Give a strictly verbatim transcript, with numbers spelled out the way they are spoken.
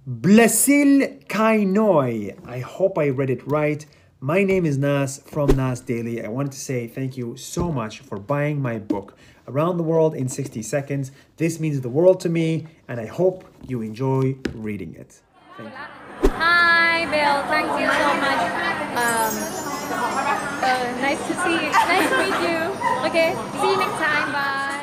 Blasil Kainoi. I hope I read it right. My name is Nas from Nas Daily. I wanted to say thank you so much for buying my book, Around the World in sixty seconds. This means the world to me, and I hope you enjoy reading it. Thank you. Hi, Bill. Thank you so much. Um, uh, nice to see you. Nice to meet you. Okay, see you next time. Bye.